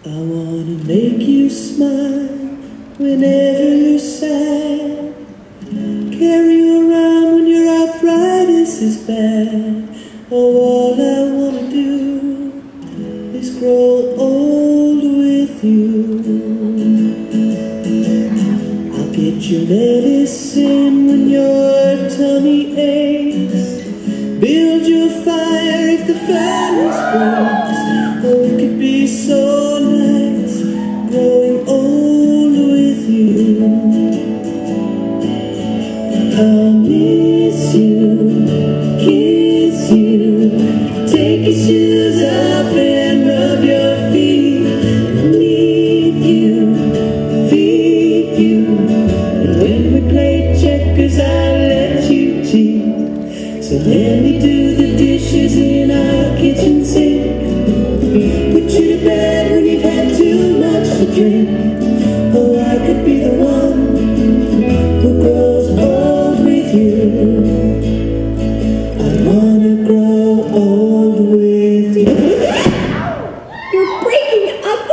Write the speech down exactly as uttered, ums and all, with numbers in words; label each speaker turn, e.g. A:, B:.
A: I wanna make you smile whenever you're sad. Carry you around when your arthritis is bad. Oh, all I wanna do is grow old with you. I'll get you medicine when your tummy aches. Build your fire if the furnace breaks. Oh, it could be so nice growing old with you. I'll miss you, kiss you, take your shoes off and rub your feet. Need you, feed you, and when we play checkers I'll let you cheat. So let me do the dishes in our kitchen sink. Put you to bed when you've had too much to drink. Oh, I could be the one who grows old with you. I wanna grow old with you.
B: You're breaking up